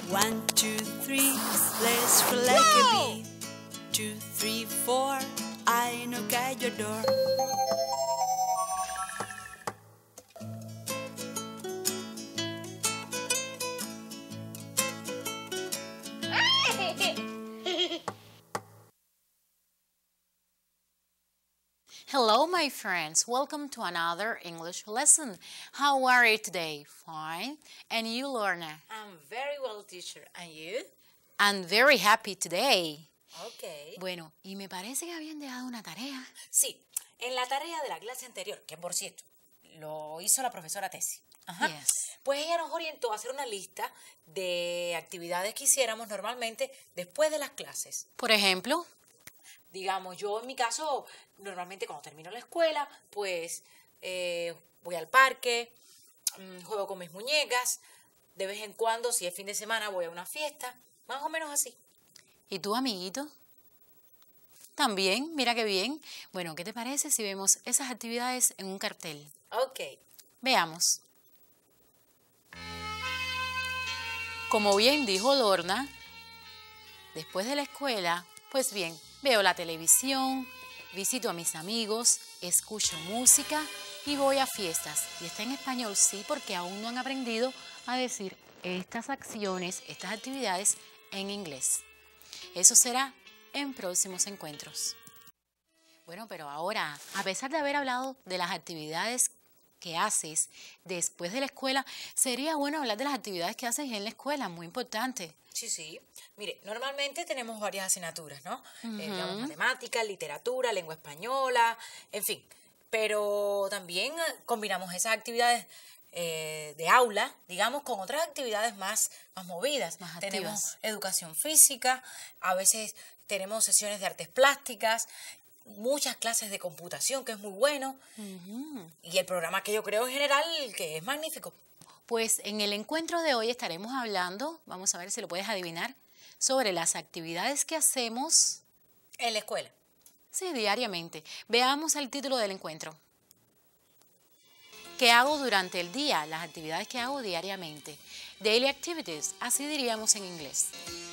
1, 2, 3, let's feel like a bee. 2, 3, 4, I knock at your door. Hello, my friends. Welcome to another English lesson. How are you today? Fine. And you, Lorna? I'm very well, teacher. And you? I'm very happy today. Okay. Bueno, y me parece que habían dejado una tarea. Sí, en la tarea de la clase anterior, que por cierto, lo hizo la profesora Tessie. Ajá. Yes. Pues ella nos orientó a hacer una lista de actividades que hiciéramos normalmente después de las clases. Por ejemplo, Digamos, yo en mi caso, normalmente cuando termino la escuela, pues voy al parque, juego con mis muñecas, de vez en cuando, si es fin de semana, voy a una fiesta, más o menos así. ¿y tú, amiguito? También, mira qué bien. Bueno, ¿qué te parece si vemos esas actividades en un cartel? Ok. Veamos. Como bien dijo Lorna, después de la escuela, pues bien, veo la televisión, visito a mis amigos, escucho música y voy a fiestas. Y está en español, sí, porque aún no han aprendido a decir estas acciones, estas actividades en inglés. Eso será en próximos encuentros. Bueno, pero ahora, a pesar de haber hablado de las actividades que haces después de la escuela, sería bueno hablar de las actividades que haces en la escuela, muy importante. Sí. Mire, normalmente tenemos varias asignaturas, ¿no? Digamos, matemática, literatura, lengua española, en fin. Pero también combinamos esas actividades de aula, digamos, con otras actividades más movidas. Más tenemos activas. educación física, a veces tenemos sesiones de artes plásticas, muchas clases de computación, que es muy bueno. Y el programa que yo creo en general, que es magnífico. Pues en el encuentro de hoy estaremos hablando, vamos a ver si lo puedes adivinar, sobre las actividades que hacemos, En la escuela. sí, diariamente. Veamos el título del encuentro. ¿Qué hago durante el día? Las actividades que hago diariamente. Daily activities, así diríamos en inglés.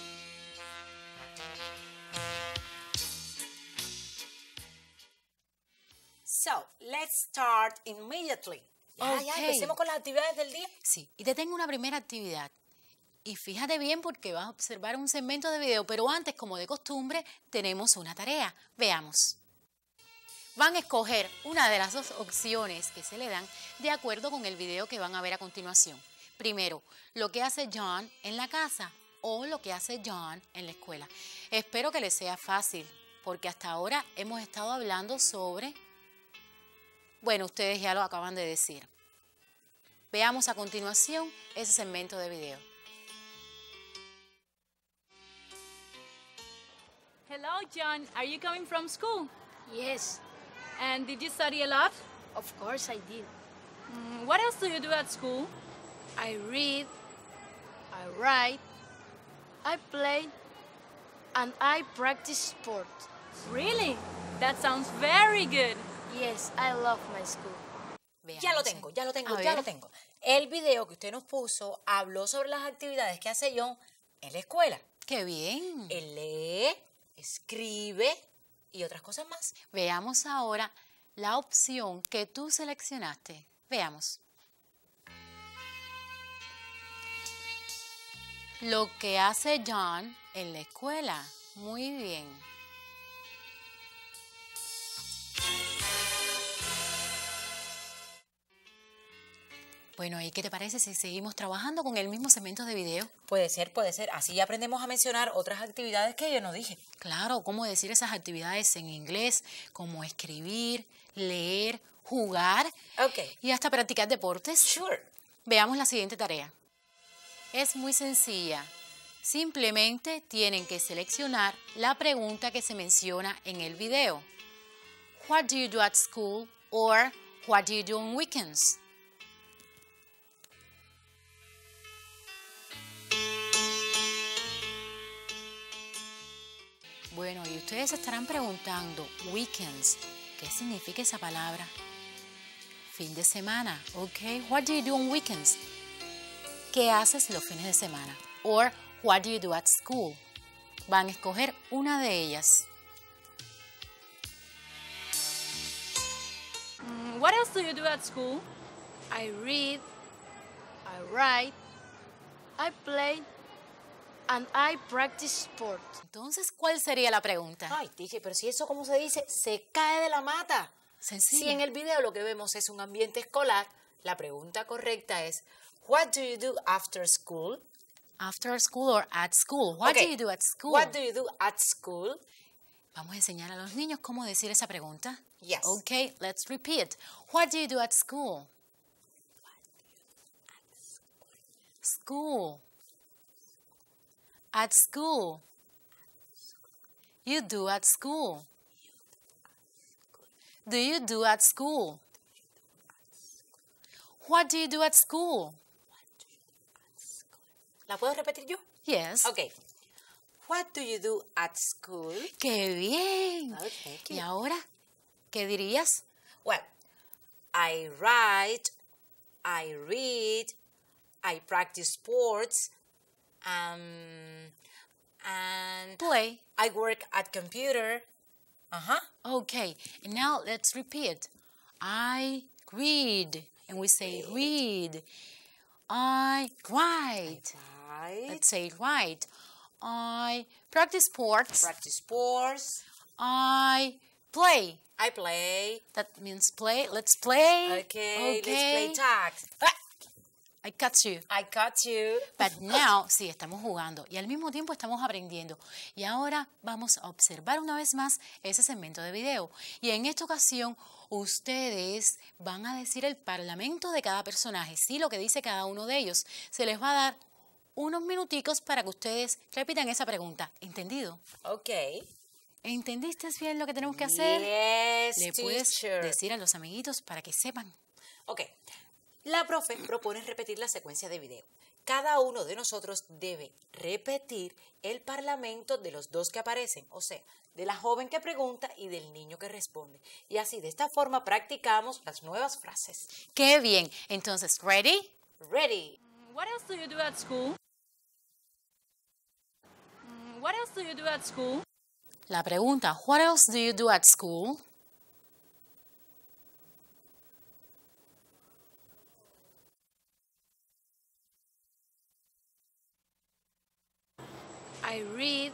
So, let's start immediately. Ya, Ok. empecemos con las actividades del día. Sí, y te tengo una primera actividad. Y fíjate bien porque vas a observar un segmento de video, pero antes, como de costumbre, tenemos una tarea. Veamos. Van a escoger una de las dos opciones que se le dan de acuerdo con el video que van a ver a continuación. Primero, lo que hace John en la casa o lo que hace John en la escuela. Espero que les sea fácil, porque hasta ahora hemos estado hablando sobre... Bueno, ustedes ya lo acaban de decir. Veamos a continuación ese segmento de video. Hello, John. Are you coming from school? Yes, And did you study a lot? of course I did. What else do you do at school? I read, I write, I play, and I practice sport. Really? That sounds very good. Yes, I love my school. Ya lo Veamos. tengo. A Ya ver. lo tengo. El video que usted nos puso habló sobre las actividades que hace John en la escuela. ¡Qué bien! Él lee, escribe y otras cosas más. Veamos ahora la opción que tú seleccionaste. Veamos. Lo que hace John en la escuela. Muy bien. Bueno, ¿y qué te parece si seguimos trabajando con el mismo segmento de video? Puede ser. Así aprendemos a mencionar otras actividades que yo no dije. Claro, cómo decir esas actividades en inglés, como escribir, leer, jugar Ok. y hasta practicar deportes. Sure. Veamos la siguiente tarea. Es muy sencilla. Simplemente tienen que seleccionar la pregunta que se menciona en el video. What do you do at school? Or what do you do on weekends? Bueno, y ustedes se estarán preguntando, weekends, ¿qué significa esa palabra? Fin de semana, ¿ok? What do you do on weekends? ¿Qué haces los fines de semana? Or, What do you do at school? Van a escoger una de ellas. What else do you do at school? I read, I write, I play, and I practice sport. Entonces, ¿cuál sería la pregunta? Ay, teacher, pero si eso, como se dice, se cae de la mata. Sencillo. Si en el video lo que vemos es un ambiente escolar, la pregunta correcta es, what do you do after school? After school or at school. What Okay. do you do at school? What do you do at school? Vamos a enseñar a los niños cómo decir esa pregunta. Yes. Okay, let's repeat. What do you do at school? School. At school. You do at school. Do you do at school? What do you do at school? ¿La puedo repetir yo? Yes. Ok. What do you do at school? ¡Qué bien! Oh, thank ¿Y you. ahora qué dirías? Well, I write, I read, I practice sports, and Play. I work at computer. Uh-huh. Okay, and now let's repeat. I read, and we say read. I write. Right. Let's say write. I practice sports. Practice sports. I play. I play. That means play. Let's play. Okay, let's play tag. I catch you. I caught you. But now, sí, estamos jugando y al mismo tiempo estamos aprendiendo. Y ahora vamos a observar una vez más ese segmento de video. Y en esta ocasión, ustedes van a decir el parlamento de cada personaje, sí, lo que dice cada uno de ellos. Se les va a dar unos minuticos para que ustedes repitan esa pregunta. ¿Entendido? Okay. ¿Entendiste bien lo que tenemos que hacer? Yes, Le puedes teacher. decir a los amiguitos para que sepan. Ok. La profe propone repetir la secuencia de video. Cada uno de nosotros debe repetir el parlamento de los dos que aparecen, o sea, de la joven que pregunta y del niño que responde. Y así, de esta forma, practicamos las nuevas frases. ¡Qué bien! Entonces, ¿ready? Ready. What else do you do at school? What else do you do at school? La pregunta, what else do you do at school? I read,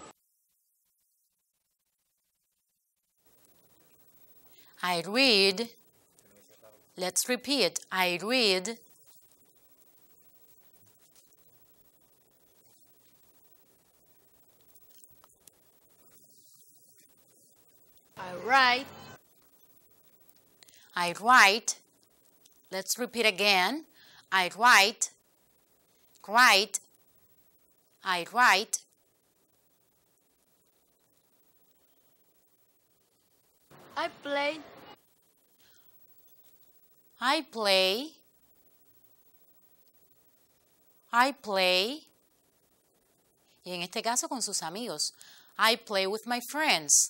I read. Let's repeat. I read. I write, I write. Let's repeat again. I write. Write. I write. I play, I play. I play. Y en este caso con sus amigos. I play with my friends.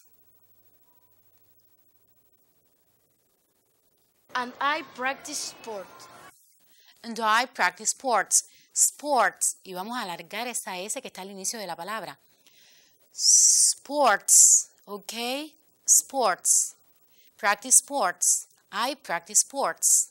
and I practice sport. And I practice sports. Sports. Y vamos a alargar esa S que está al inicio de la palabra. Sports. ¿Ok? Sports. Practice sports. I practice sports.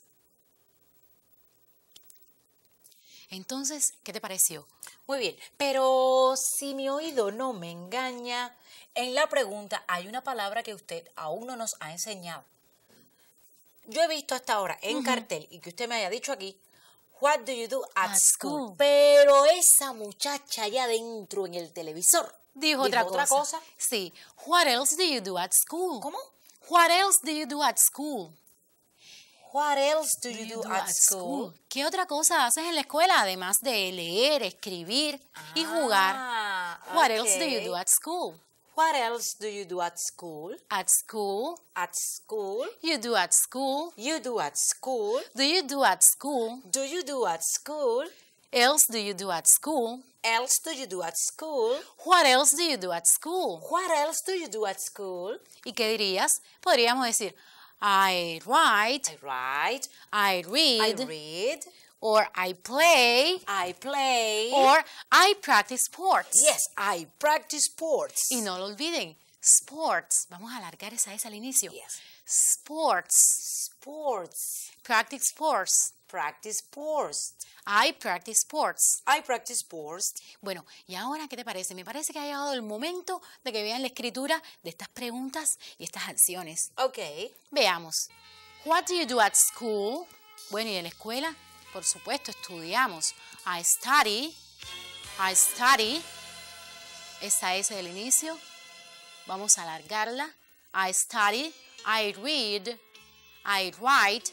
Entonces, ¿qué te pareció? Muy bien, pero si mi oído no me engaña, en la pregunta hay una palabra que usted aún no nos ha enseñado. Yo he visto hasta ahora en cartel y que usted me haya dicho aquí, what do you do at school? Pero esa muchacha allá adentro en el televisor Dijo otra cosa. Sí. What else do you do at school? ¿Cómo? What else do you do at school? What else do you do at school? ¿Qué otra cosa haces en la escuela además de leer, escribir y jugar? What else do you do at school? What else do you do at school? At school. At school. You do at school. You do at school. Do you do at school? Do you do at school? Else do you do at school? Else do you do at school? What else do you do at school? What else do you do at school? ¿Y qué dirías? Podríamos decir I write, I write. I read, I read. or I play, I play. or I practice sports. Yes, I practice sports. Y no lo olviden, sports. Vamos a alargar esa S al inicio. Yes. Sports. Sports. Practice sports. Practice sports. I practice sports. I practice sports. Bueno, ¿y ahora qué te parece? Me parece que ha llegado el momento de que vean la escritura de estas preguntas y estas acciones. Okay. Veamos. What do you do at school? Bueno, ¿y en la escuela? Por supuesto, estudiamos. I study. I study. Esa S del inicio. Vamos a alargarla. I study. I read. I write.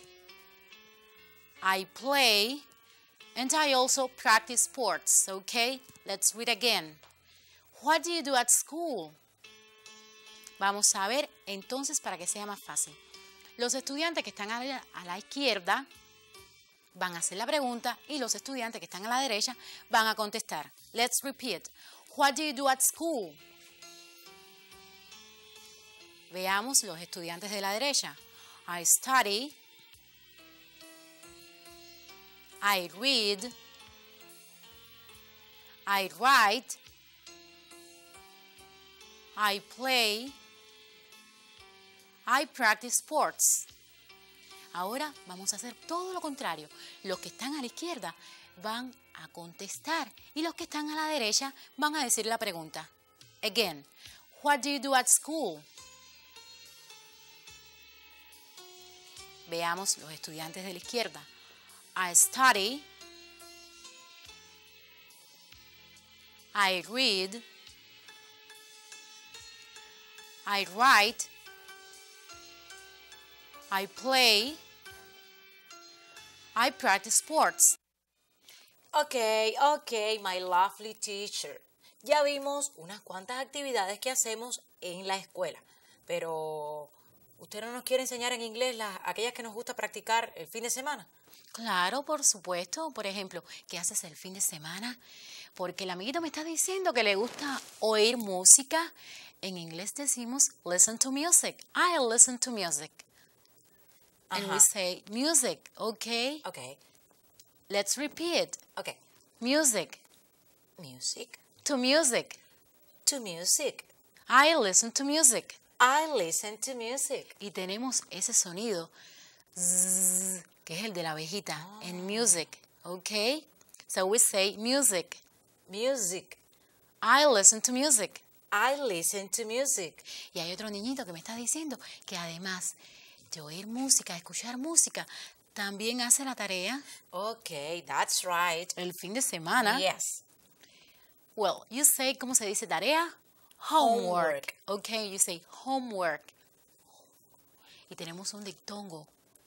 I play. And I also practice sports, okay? Let's read again. What do you do at school? Vamos a ver entonces para que sea más fácil. Los estudiantes que están a la izquierda van a hacer la pregunta y los estudiantes que están a la derecha van a contestar. Let's repeat. What do you do at school? Veamos los estudiantes de la derecha. I study. I read, I write, I play, I practice sports. Ahora vamos a hacer todo lo contrario. Los que están a la izquierda van a contestar y los que están a la derecha van a decir la pregunta. Again, what do you do at school? Veamos los estudiantes de la izquierda. I study, I read, I write, I play, I practice sports. Okay, my lovely teacher. Ya vimos unas cuantas actividades que hacemos en la escuela, pero ¿usted no nos quiere enseñar en inglés aquellas que nos gusta practicar el fin de semana? Claro, por supuesto. Por ejemplo, ¿qué haces el fin de semana? Porque el amiguito me está diciendo que le gusta oír música. En inglés decimos listen to music. I listen to music. And we say music, okay? Okay. Let's repeat. Okay. Music. Music. To music. To music. I listen to music. I listen to music. Y tenemos ese sonido, zzz, que es el de la abejita, en music, okay? So we say music. Music. I listen to music. I listen to music. Y hay otro niñito que me está diciendo que además de oír música, escuchar música, también hace la tarea Okay, that's right. el fin de semana. Yes. Well, you say, ¿cómo se dice tarea? Homework. Okay, you say homework. Y tenemos un dictongo.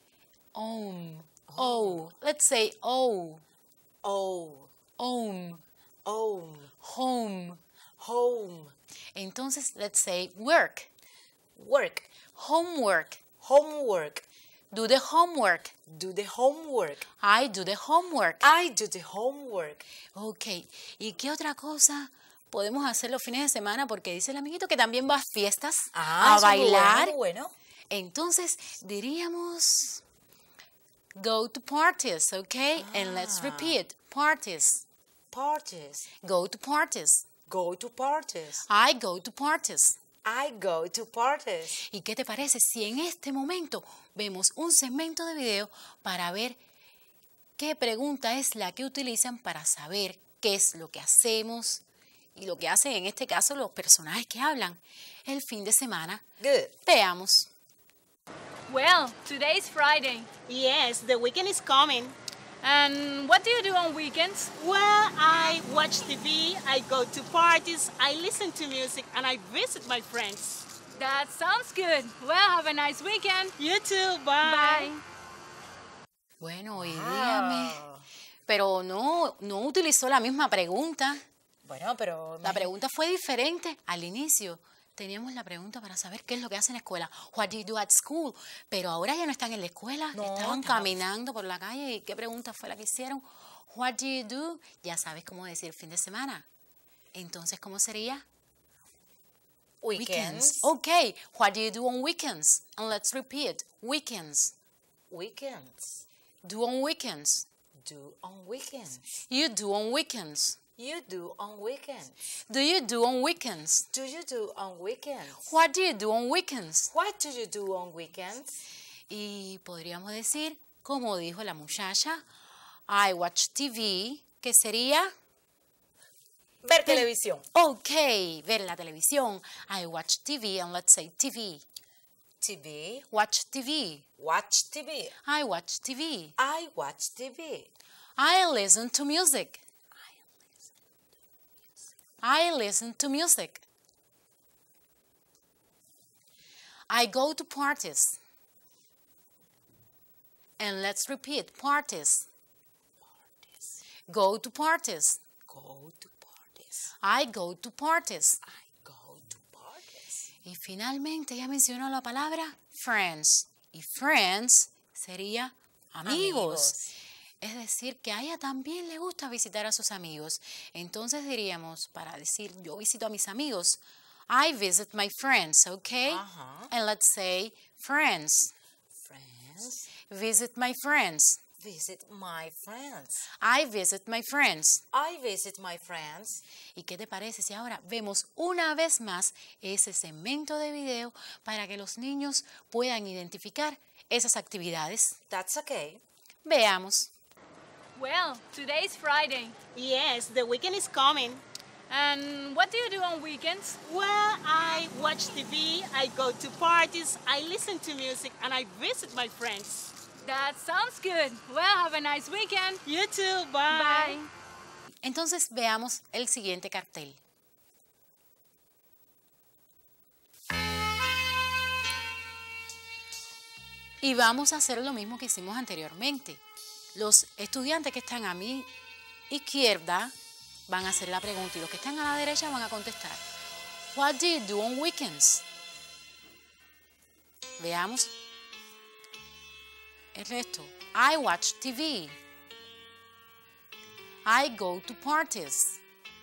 Oh. Let's say oh. Oh. Home. Home. Entonces, let's say work. Work. Homework. Homework. Do the homework. Do the homework. I do the homework. I do the homework. Ok. ¿Y qué otra cosa podemos hacer los fines de semana? Porque dice el amiguito que también va a fiestas, a eso es muy bailar. bueno. Entonces, diríamos go to parties, ¿ok? And let's repeat. Parties. Parties. Go to parties. Go to parties. I go to parties. I go to parties. ¿Y qué te parece si en este momento vemos un segmento de video para ver qué pregunta es la que utilizan para saber qué es lo que hacemos y lo que hacen en este caso los personajes que hablan el fin de semana? Good. Veamos. Well, today's Friday. Yes, the weekend is coming. And what do you do on weekends? Well, I watch TV, I go to parties, I listen to music, and I visit my friends. That sounds good. Well, have a nice weekend. You too, bye. Bye. Bueno, y dígame. Pero no utilizó la misma pregunta. Bueno, pero La pregunta fue diferente al inicio. Teníamos la pregunta para saber qué es lo que hacen en la escuela. What do you do at school? Pero ahora ya no están en la escuela. Estaban caminando por la calle. ¿Y qué pregunta fue la que hicieron? What do you do? Ya sabes cómo decir fin de semana. Entonces, ¿cómo sería? weekends. Okay. What do you do on weekends? And let's repeat. Weekends. Weekends. Do on weekends. do on weekends? You do on weekends. You do on weekends. Do you do on weekends? Do you do on weekends? What do you do on weekends? What do you do on weekends? Y podríamos decir, como dijo la muchacha, I watch TV, que sería, Ver televisión. ok, ver la televisión. I watch TV and let's say TV. TV. Watch TV. Watch TV. I watch TV. I watch TV. I listen to music. I listen to music. I go to parties. And let's repeat, parties. Go to parties. Go to parties. I go to parties. I go to parties. Y finalmente ella mencionó la palabra friends. Y friends sería amigos. Es decir, que a ella también le gusta visitar a sus amigos. Entonces diríamos, para decir yo visito a mis amigos, I visit my friends, okay? And let's say friends. Friends. Visit my friends. Visit my friends. I visit my friends. I visit my friends. ¿Y qué te parece si ahora vemos una vez más ese segmento de video para que los niños puedan identificar esas actividades? That's okay. Veamos. Well, today's Friday. Yes, the weekend is coming. And what do you do on weekends? Well, I watch TV, I go to parties, I listen to music, and I visit my friends. That sounds good. Well, have a nice weekend. You too, bye. Bye. Entonces veamos el siguiente cartel. Y vamos a hacer lo mismo que hicimos anteriormente. Los estudiantes que están a mi izquierda van a hacer la pregunta y los que están a la derecha van a contestar. What do you do on weekends? Veamos el resto. I watch TV. I go to parties.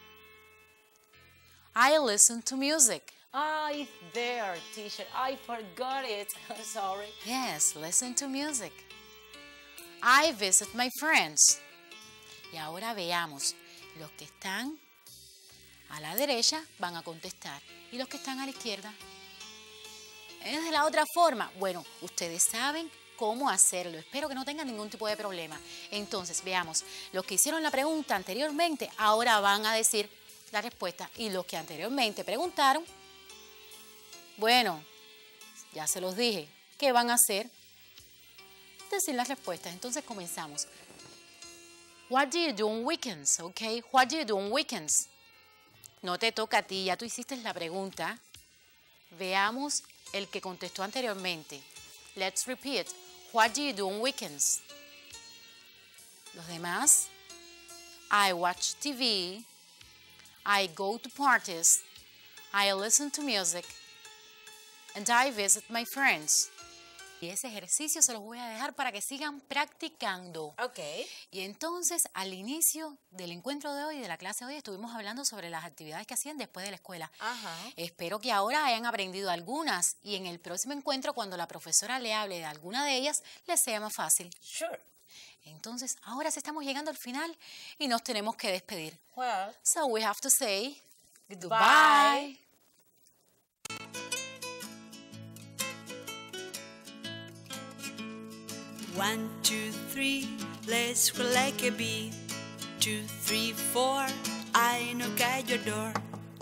I listen to music. I there, teacher. I forgot it. Sorry. Yes, listen to music. I visit my friends. Y ahora veamos. Los que están a la derecha van a contestar. Y los que están a la izquierda. ¿Es de la otra forma? Bueno, ustedes saben cómo hacerlo. Espero que no tengan ningún tipo de problema. Entonces, veamos. Los que hicieron la pregunta anteriormente, ahora van a decir la respuesta. Y los que anteriormente preguntaron, bueno, ya se los dije. ¿Qué van a hacer? Decir las respuestas. Entonces, comenzamos. What do you do on weekends? Okay, what do you do on weekends? No te toca a ti, ya tú hiciste la pregunta. Veamos el que contestó anteriormente. Let's repeat. What do you do on weekends? Los demás. I watch TV. I go to parties. I listen to music. And I visit my friends. Y ese ejercicio se los voy a dejar para que sigan practicando. Okay. Y entonces, al inicio del encuentro de hoy, de la clase de hoy, estuvimos hablando sobre las actividades que hacían después de la escuela. Espero que ahora hayan aprendido algunas y en el próximo encuentro, cuando la profesora le hable de alguna de ellas, les sea más fácil. Sure. Entonces, ahora sí estamos llegando al final y nos tenemos que despedir. Well, So we have to say goodbye. One, two, three, let's go like a bee. 2, 3, 4, I knock at your door.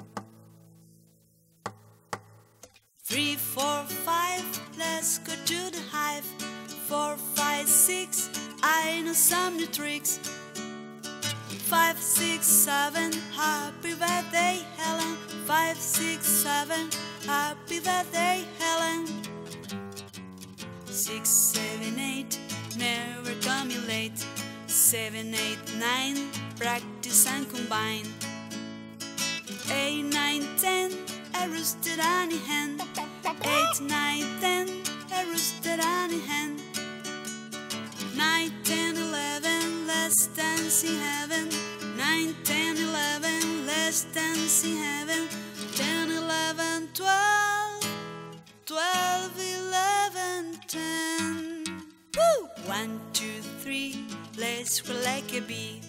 3, 4, 5, let's go to the hive. 4, 5, 6, I know some new tricks. 5, 6, 7, happy birthday, Helen. 5, 6, 7, happy birthday, Helen. 6, 7, 8, never coming late. 7, 8, 9, practice and combine. 8, 9, 10, a rooster and a hen. 8, 9, 10, a rooster and a hen. 9, 10, 11, let's dance in heaven. 9, 10, 11, let's dance in heaven. 10, 11, 12, 12, 11, 10. Woo! 1, 2, 3. 3, let's roll like a bee.